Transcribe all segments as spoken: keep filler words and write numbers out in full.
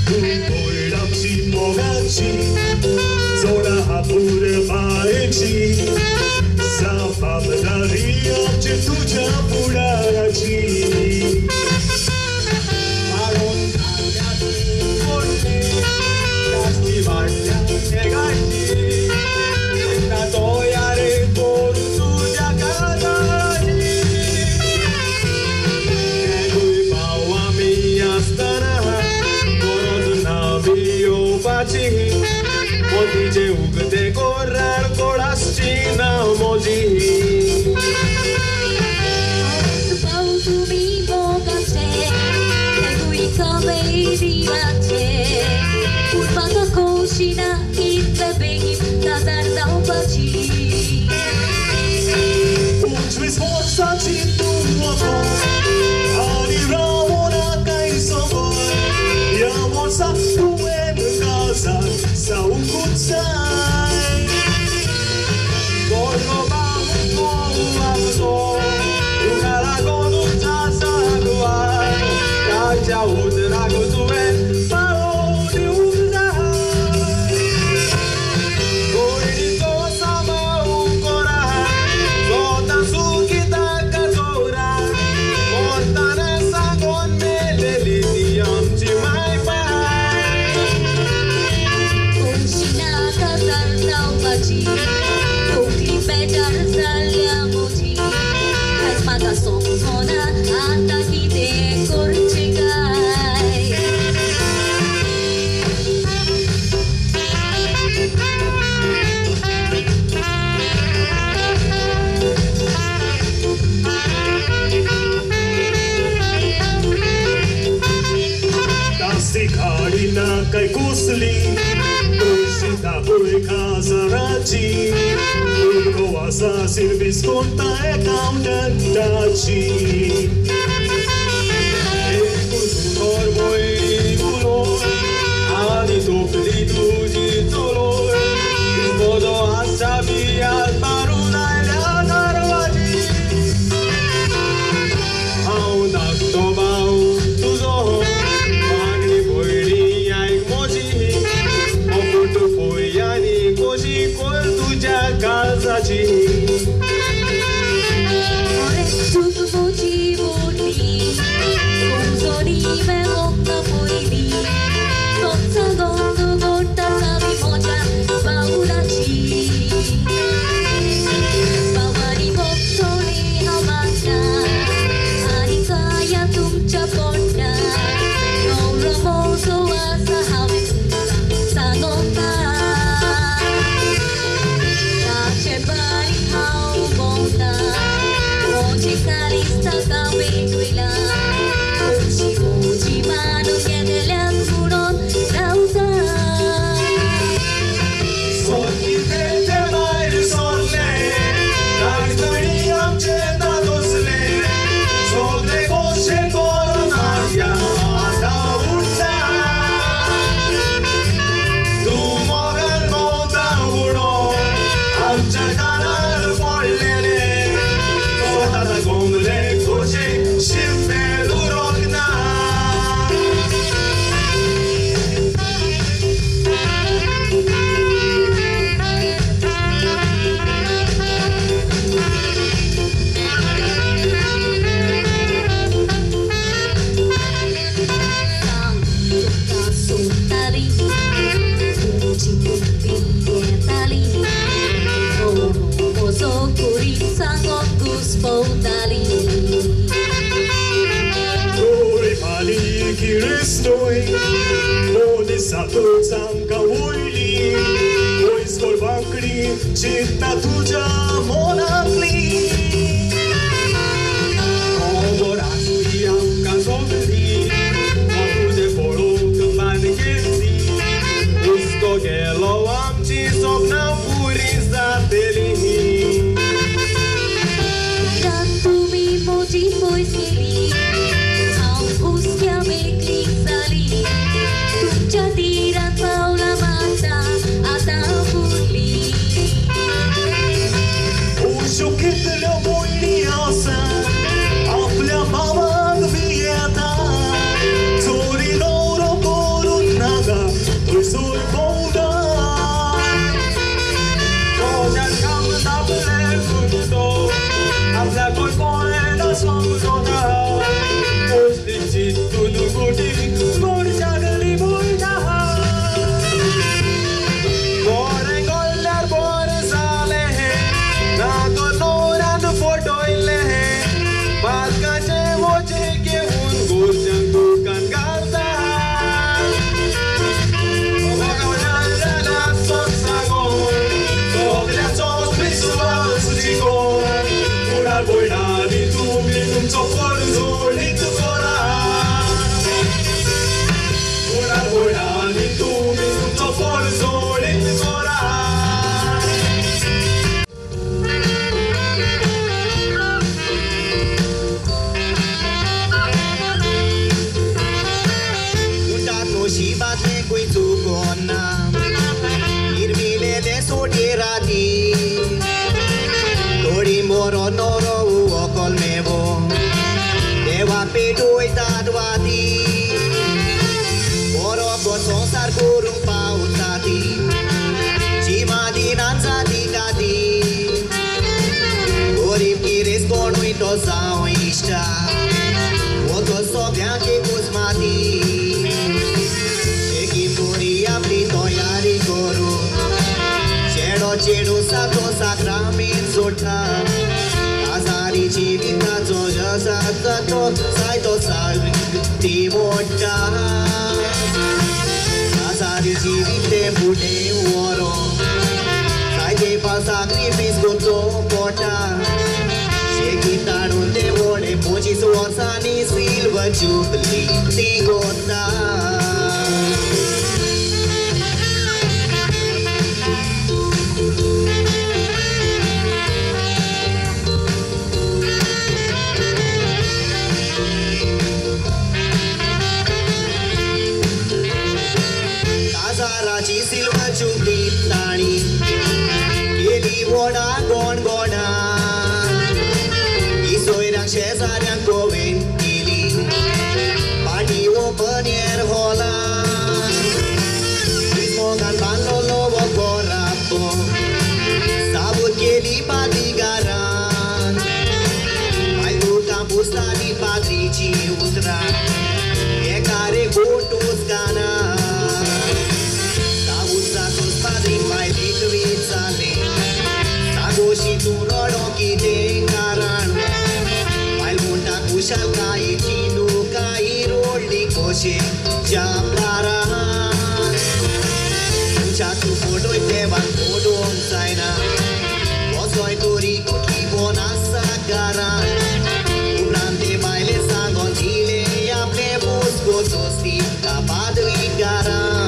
Boiramci mogaci, zora apură baeci, Zapa bădaria ce tu ce apuraci. Arontalia forte, castivalia negaci, na toiare por tu de acadani. Lui baua mia stara, coroz navio baci, Motice ugde corrar corascina moji. Pautu mi bogace, tegui kamei divace. Urmata koshina itle begi nazar dau baci. Uçvi sportsa citu moto, ani ramona kai sogo. Ya morsa tu en casa, sa un kutsai. Gorgo bamu kovaso, yukara godu chasa guai. Kaja udra gudue, pao di udai. Gori to sama ukora, gota sukita kazora. Mortane sangon meleli diam chimai pai. Koshina nazar dau baci. Kokli pedar salya moji. Kasmata somsona anta hide korchigai. Dasti karina kai kusli, Ushita pui kazarachi, Urgo asa service conta accountant dachi. Ekutur moi gulo, ani topli tuji tolo, Modo asabi al paruna la darwaji. Au nakto bau tuzo, magni boiri ai moji. Oputu foiani koshi kol tuja kazachi. Ore tutu moji boli, kumzori me okta poili. Totsa gondo gorta sabi moja baulachi. Bawari boksoli hamata, ani kaya tumcha porta. Nora mozo asa hawe sa nota. Tache bari hau bonda, moji kalista kawe duila. Moji moji mano yedelan buron lausa. Sonni tete mai solle, Dagduriam ce da dosle, Solde koshe koronaria da ursa. Tu mogan moda uro, Amcha kanar follene, Sota da gomle koshe shimme durogna. Sang tukka suntari, muji putri etali. Oro mozo kuri sangon guspodali. Oi pali kiristoi, Odi sato zanka uili, Oi skolbankri, Citta tuja monatli. Oborasu iam kazovri, Apude poro câmban chesi, Usko gelo am ci sopna puri sateli. Rantumi moji poiskeli, au uskya mekli sali. Tumcha tiran paula mata ata puli. Ushukit leo și bate cu-i tucona Irmilele sodirati Tori moro noro okol mevo Dewa pedoi tadwati Moro ko sonsar kurung pautati Cima dinanzati kati Ori piris konui to sao ishta Oto sobia ke kusmati Eki muri apri to yari koru Chedo chedo sato sakramin sota Azari chivita zoja sato saito sagti mota Azari chivite bude oro Saite pa sacrifice goto pota Shekitaron de vole pochi suosani silver jubilee tigota Azarachi silver jubilee tani Keli voda gon gona Isoirang shezarang goven kili Party open air hola Ismogan banlolo wokorapo Sabut keli patigaran Maidu campus tani patrici utra Ekare gotus gana Sabusatus padri mai dikvitsale Sagoshi tu rodoki de karan Mail munta kushal kai chinu kai rolli koshe japaran Chatu photo ite ban photo saina Bosoi tori kutki bonasa garan Unante maile sangon dile aple bosko sosti kapadu garan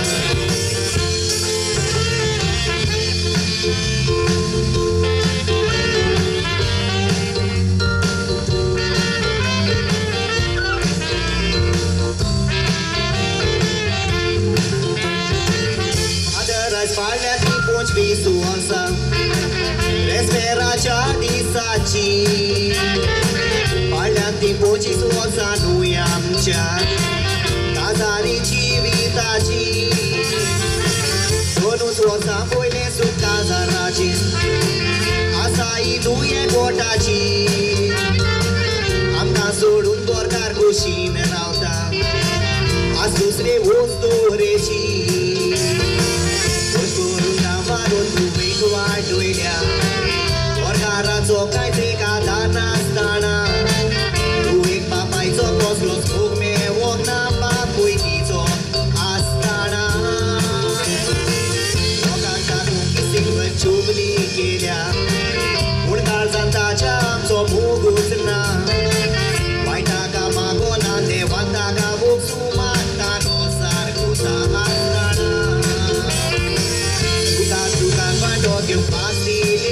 Ponci visuosa Respirația disaci Parlanti ponci suosa nu i-am cea Cazari civitaci Sonu suosa poile sub cazaraci Asai nu e gotaci Am casul un dorcar cu șine în alta Asus reostoreci Orgara zokai trika dana stana Uik papai zokos los bugme wogna papui tizo astana Okanta kuki singve chubli kelya Urgar zanta cham so mugusna Vaita ka magona de vanta ka buksu mata no sar kuta astana Kuta kuta vado ke pasti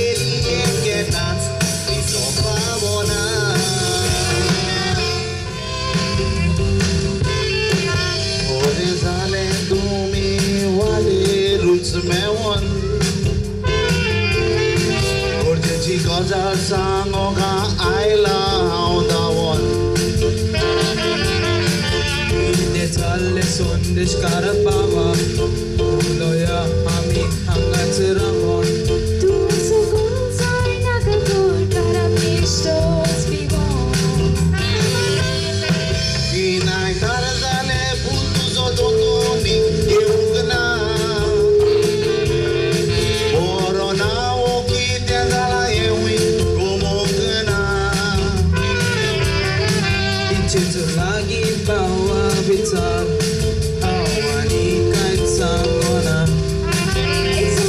Mewan Urgenci gozar sangoga aila haudawon Inde challe sondesh karapawa Uloya ami hangat ramon Tu sugun sai nagagur karamistos vivon Inai tarzale putu zodotoni eugna Lagi bawa bitar Awani kait sangona It's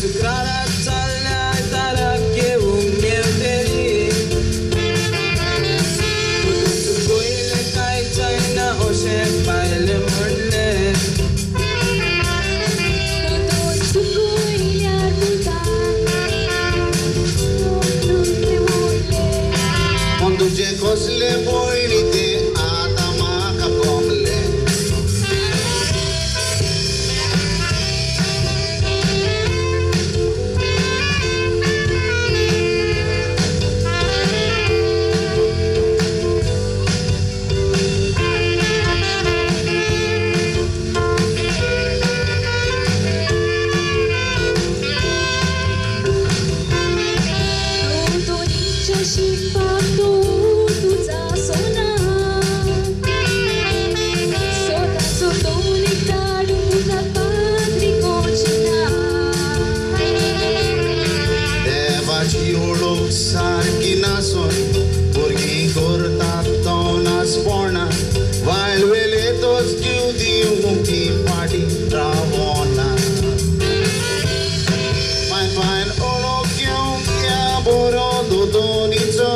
sukrara tsalla tarakye umyevteri Kutu koile kai chaina oshe paile murle Conduce cosle boilite adama kapomle Sarki nason, porque cortato nas porna, vai veletos giudi um que party travona. Fine fine olo kyun kya boro do donizo.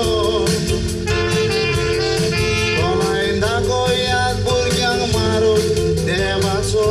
Kolainda koyat burgyang marot devaso.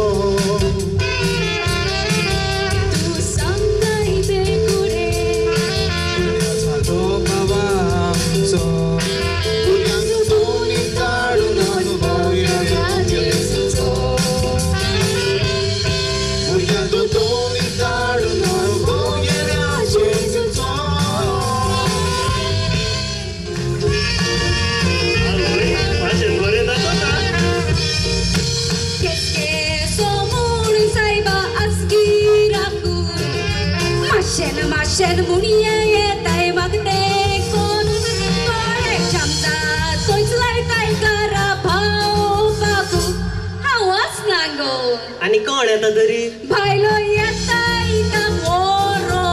Mashen munie tai magte kon kore chamda sois lai tai kara phao baku hawas nango आणि कोण येता तरी भायलो येताय ता मोरो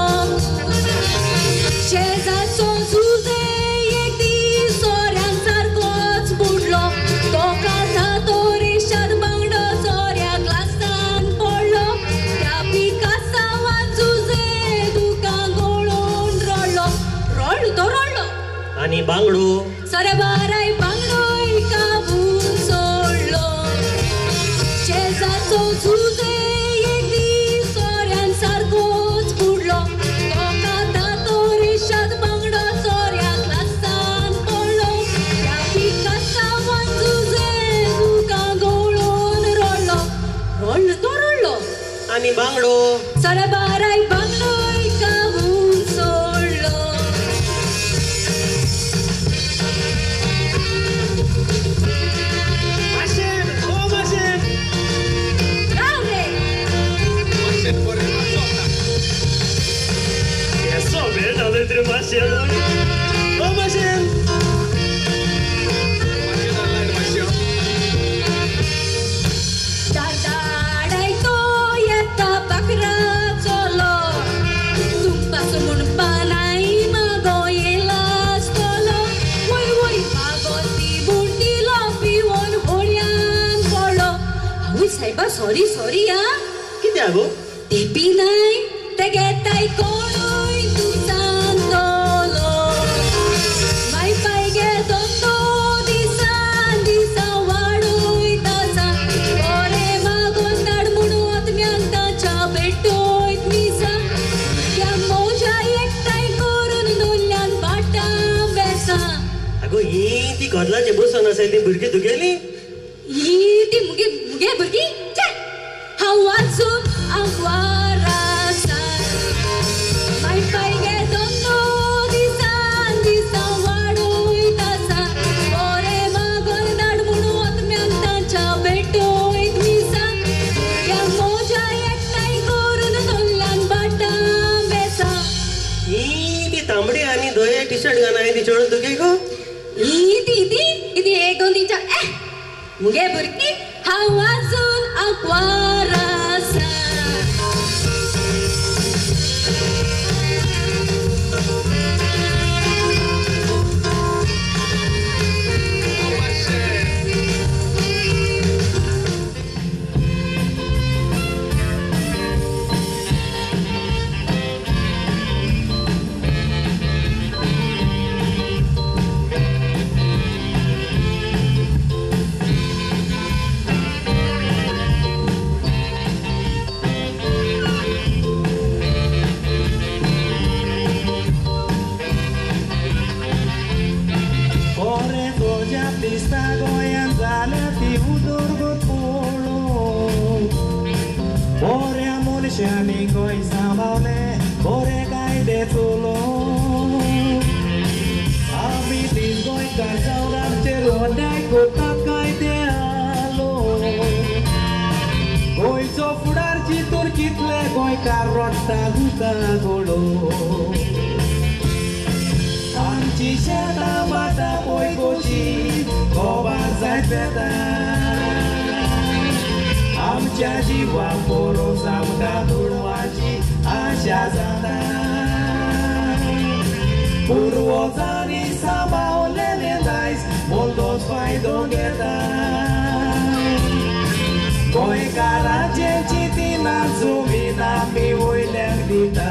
शेजाचो सुजे एक दीस सोऱ्यां सारकोच बुडलो तो कासा तो रेशाद बांगडो सोऱ्या ग्लासान पडलो त्या पिकासा वाचुजे दुका गोळोन रडलो रडलो तो रडलो आणि बांगडो सरे बाराय बांगडोय काबून सोडलो शेजाचो सुजे एक दीस सोऱ्यां सारकोच बुडलो तो काता तो रेशाद बांगडो सोऱ्या ग्लासान पडलो त्या पिकासा वाचुजे दुका गोळोन रडलो रडलो तो रडलो आणि बांगडो सरे बाराय बांगडोय काबून सोडलो माशेन ओ माशेन राव रे हे सोबे झाले तरी माशेन ओ माशेन दादाडाय तो येता बकरा चलो तुमपासून पानाई मागो येलाच तोलो वय वय मागो ती बुंडीलो पिवून होड्यान पडलो आवय सायबा सॉरी सॉरी आ कित्याक गो ते पिनाय ते घेताय कोणूय तुझान तोलो माय पाय गे दोन दिसान दिसा वाडूय ताचा बरे मागोन धाड म्हणून आत्म्याक ताच्या भेटोयत मिसा त्या मोजा एकठांय करून दोल्ल्यान बाटा बेसा अगो ही ती घडलाचे बसून आसाय ती भुरगीं तुगेली ही ती मुगे मुगे भुरगी छे हांव वाचून आंकवारा माय पाय गे दोन दिसान दिसा वाडूय ताचा बरे मागोन धाड म्हणून आत्म्याक ताच्या भेटोयत मिसा भुरग्यांक मोजा एकठांय करून दोल्ल्यान बाटा बेसा ही ती तांबडी आणि धोये टी शर्ट घालून ती चोळून तुगे गो ही ती ती इती एक दोन तीन चार ए मुगे भुरगी हांव वाचून आंकवारा gotat काय ते आलो गोंयचो फुडारची तुर्कीतले गोंयकार रडटा गुता गोडो आमची शेतां बाटां पळय कशी गोबार जायत वेता आमच्या जिवाक बरोस आमकां दुडवाची आशा जाता पुर्वजांनी सांबाळलेले दायज मोल्दोस फायदो घेता गोंयकाराचे चिंतिना जमीन आमी वयल्याक दिता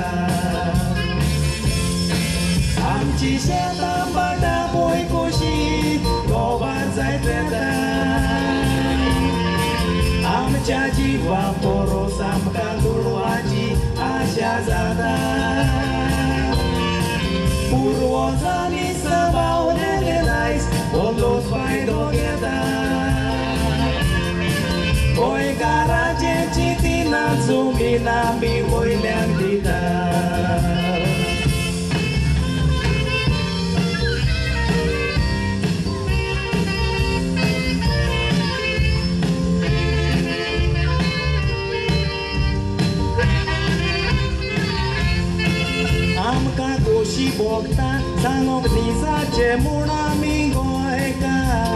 आमची शेतां बाटां पळय कशी गोबार जायत वेता आमच्या जिवाक बरोस आमकां दुडवाची आशा जाता पुर्वजांनी सांबाळलेले दायज मोल्दोस फायदो घेता गोंयकाराचे चिंतिना जमीन आमी वयल्याक दिता आमकां दोशी भोगता सांगोंक निजाचे म्हूण आमी गोंयकार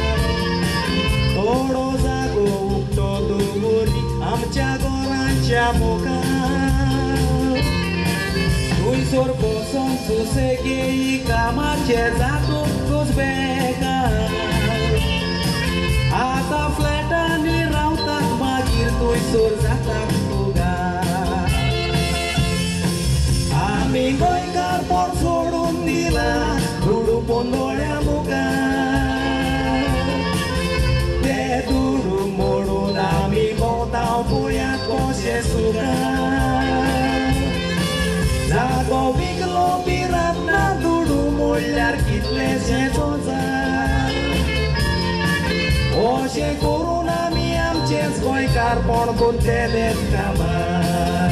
थोडो जागो उक्तो दवरी आमच्या गोरांच्या मुखार थंयसर बसोन सुसेगी कामाचे जातूंकूच बेकार आतां फ्लॅटांनी रावतात मागीर थंयसर जातात तुगार आमी गोंयकार पोट सोडून दिला दुडू पोंदोळ्या मुखार ते दुडू मोडून आमी भोंवताव पळयात कशें सुखार जागो विकलो बिरात ना दुडू मोडल्यार कितलेशेच वचार अशें करून आमी आमचेच गोंयकारपण गुंतलेलेच कामार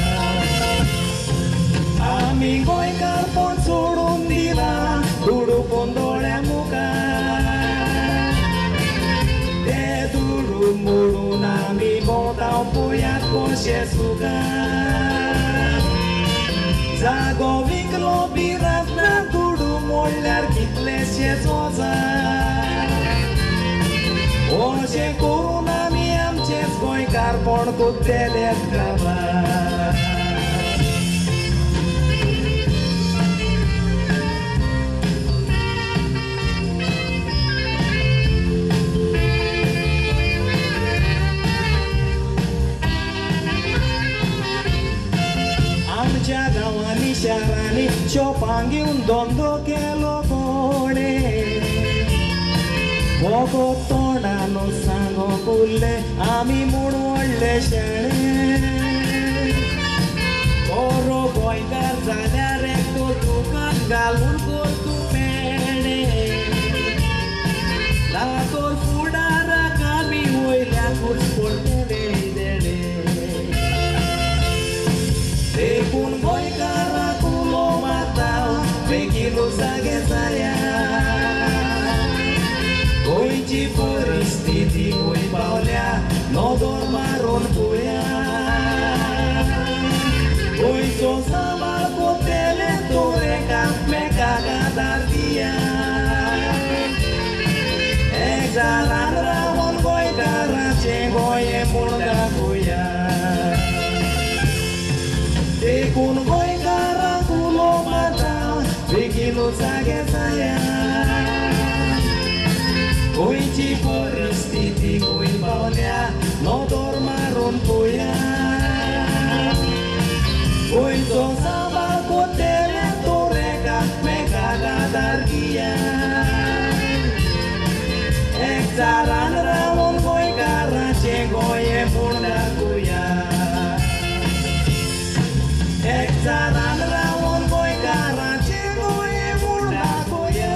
आमी गोंयकारपण सोडून दिला दुडू पोंदोळ्या मुखार ते दुडू मोडून आमी भोंवताव पळयात कशें सुखार जागो विकलो बिरात ना दुडू मोडल्यार कितलेशेच वचार अशें करून आमी आमचेच गोंयकारपण गुंतलेलेच कामार आमच्या गांवांनी शारांनी शॉपां घेवन धंदो केलो कोणे भोगो तोंडानो सांगोंक उरले आमी म्हूण व्हडले शाणे बरो गोंयकार जाल्यार एकटो दुकान घालून कर तूं पेणे लागोर फुडाराक आमी वयल्याकूच पडटले देडे देखून गोंयकाराक उलो मारता बेगीनू जागे जाया गोंयची परिस्थिती खंय पावल्या नदर मारून पळया गोंयचो सांबाळ कोतेले तोरेका मेकाक आदार दिया एक जालान रावून गोंयकाराचें गोंय म्हूण दाखोवया देखून गोंयकाराक उलो मारता बेगीनू जागे जाया गोंयची परिस्थिती खंय पावल्या नदर मारून पळया गोंयचो सांबाळ कोतेले तोरेका मेकाक आदार दिया एक जालान रावून गोंयकाराचें गोंय म्हूण दाखोवया एक जालान रावून गोंयकाराचें गोंय म्हूण दाखोवया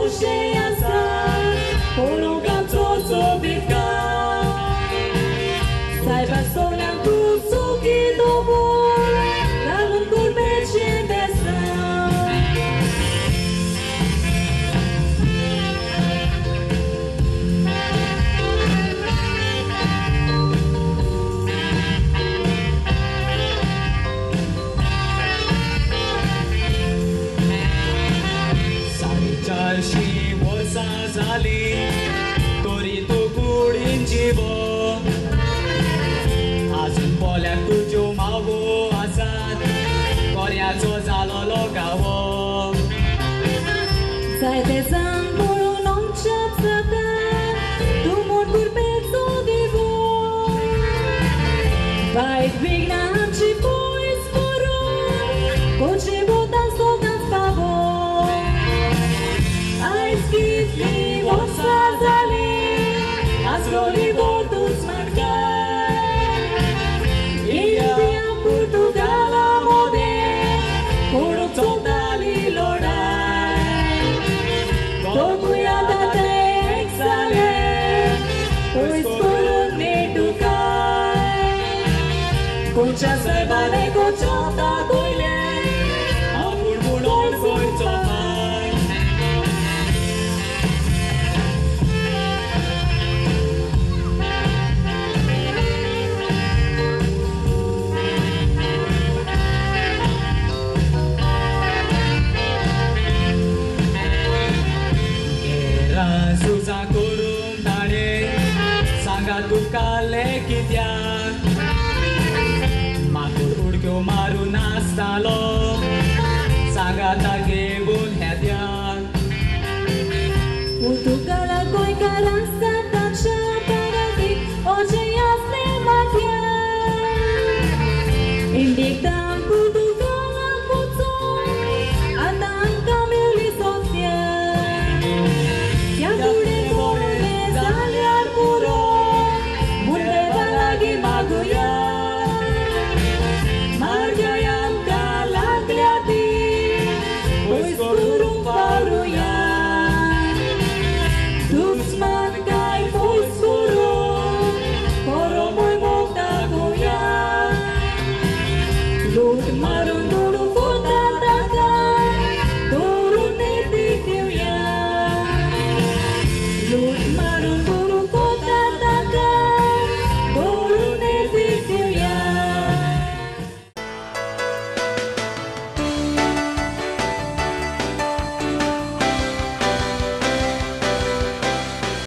Oceasa, Polongam Sosovitka, Saiba Solan Kusuki Dobor, Galun Kurbeche Desa. Salicharshi bolsa zali, tori tu kudin jivo. Azun polyak tujo mawo azad, koryacho zalo logawo. Zaitezan poro non chapsata, tu mor kurbezo divo. Vai vigna anchi pois poro, koche botan sogan spavo. Ais kitli bolsa zali, azroli bortus markai. India, Portugal, amode, korok totali lodai. Tokuya date exale, pois kolon metukai. Concha sebane kochota koile, apur bulon koichotai. Suza kurum tane, sanga tukale kitya. Makur urkyo maru nastalo, sanga tage bun hetya. Portugal koi karasta tacha parati, oje yasne matya. Indik